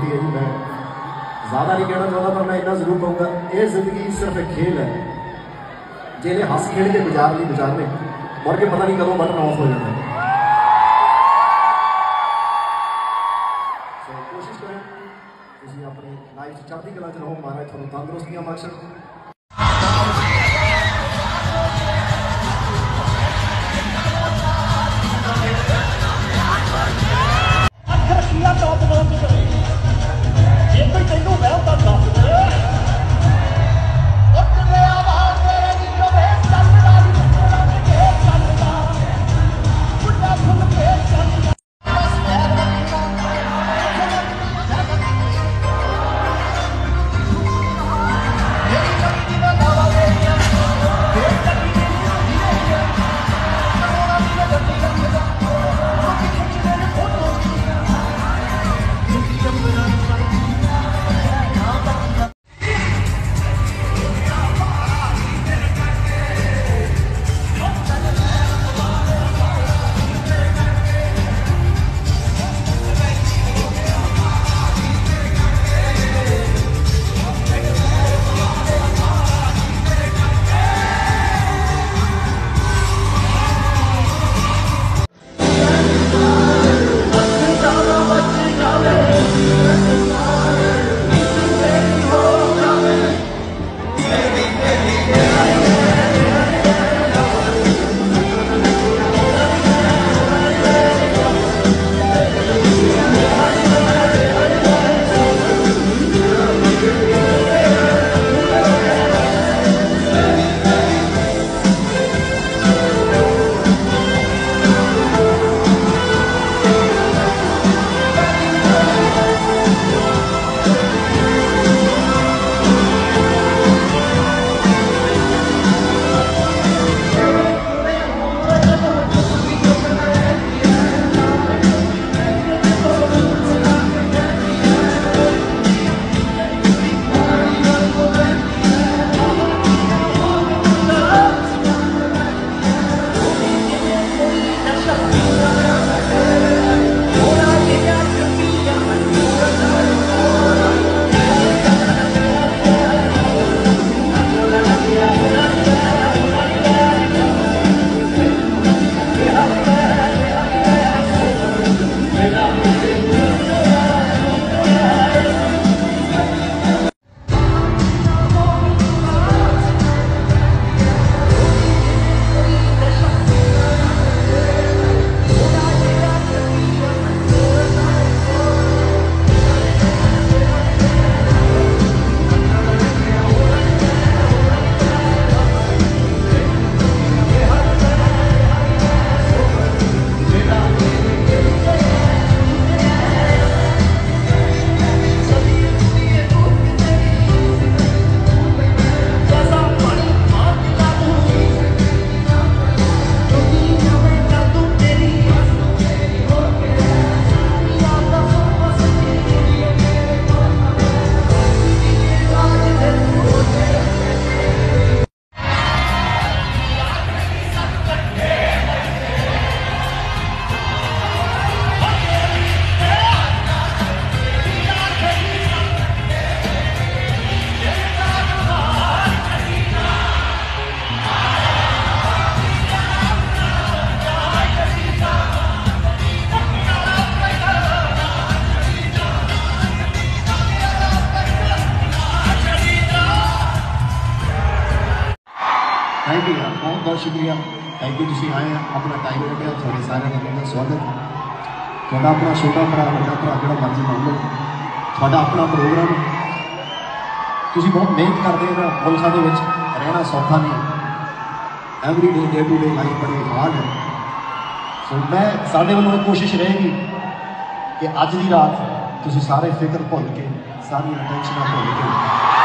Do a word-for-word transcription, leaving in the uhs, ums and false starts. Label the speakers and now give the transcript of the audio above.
Speaker 1: बेनती है जी, मैं ज़्यादा नहीं कहना चाहता पर मैं इतना जरूर कहूँगा, ये जिंदगी सिर्फ एक खेल है, जिन्हें हंस खेल के गुजार ली गुजारने मुड़ के पता नहीं कदों बटन ऑफ हो जाता है। सो कोशिश करें तुम अपनी लाइफ चढ़ती कला च रहो, महाराज थोड़ा तंदुरुस्तियां बख्शण।
Speaker 2: थैंक यू यार, बहुत बहुत शुक्रिया, थैंक यू। तुम आए अपना टाइम कटिया, थोड़े सारे का स्वागत। थोड़ा अपना छोटा भरा बड़ा भरा जो मर्जी मान लो, थोड़ा अपना प्रोग्राम। तुम बहुत मेहनत करते हो, मुल्क के रहना सौखा नहीं, every day day to day life बड़ी हार्ड है। सो मैं साढ़े वालों कोशिश रहेगी कि अज की रात तुम सारे फिक्र भुल के, सारिया टेंशन भुल के